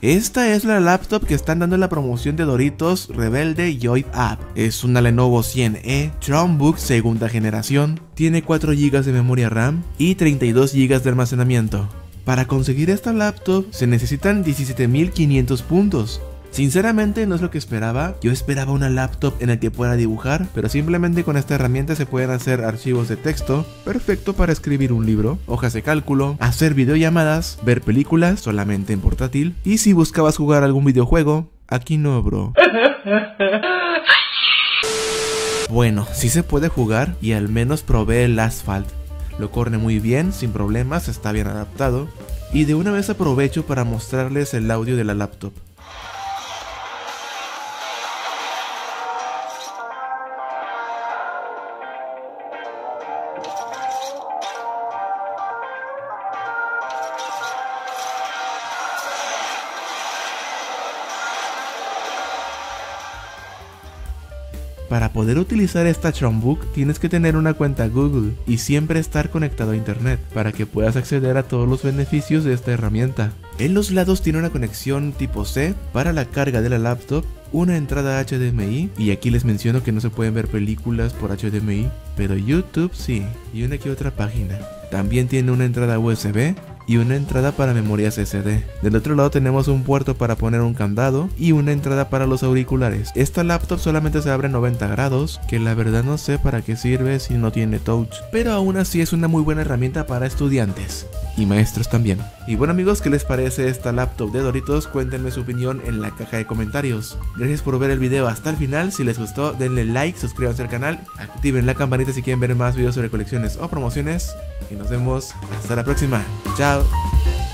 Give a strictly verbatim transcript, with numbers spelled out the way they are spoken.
Esta es la laptop que están dando en la promoción de Doritos Rebelde Joy Up. Es una Lenovo cien E Chromebook segunda generación. Tiene cuatro gigas de memoria RAM y treinta y dos gigas de almacenamiento. Para conseguir esta laptop se necesitan diecisiete mil quinientos puntos. Sinceramente no es lo que esperaba. Yo esperaba una laptop en la que pueda dibujar, pero simplemente con esta herramienta se pueden hacer archivos de texto, perfecto para escribir un libro, hojas de cálculo, hacer videollamadas, ver películas solamente en portátil, y si buscabas jugar algún videojuego, aquí no, bro. Bueno, sí se puede jugar y al menos probé el Asphalt. Lo corre muy bien, sin problemas, está bien adaptado. Y de una vez aprovecho para mostrarles el audio de la laptop. Para poder utilizar esta Chromebook tienes que tener una cuenta Google y siempre estar conectado a internet para que puedas acceder a todos los beneficios de esta herramienta. En los lados tiene una conexión tipo C para la carga de la laptop, una entrada H D M I, y aquí les menciono que no se pueden ver películas por H D M I, pero YouTube sí, y una que otra página. También tiene una entrada U S B y una entrada para memorias S D. Del otro lado tenemos un puerto para poner un candado y una entrada para los auriculares. Esta laptop solamente se abre en noventa grados, que la verdad no sé para qué sirve si no tiene touch, pero aún así es una muy buena herramienta para estudiantes y maestros también. Y bueno amigos, ¿qué les parece esta laptop de Doritos? Cuéntenme su opinión en la caja de comentarios. Gracias por ver el video hasta el final. Si les gustó denle like, suscríbanse al canal, activen la campanita si quieren ver más videos sobre colecciones o promociones y nos vemos hasta la próxima. Chao.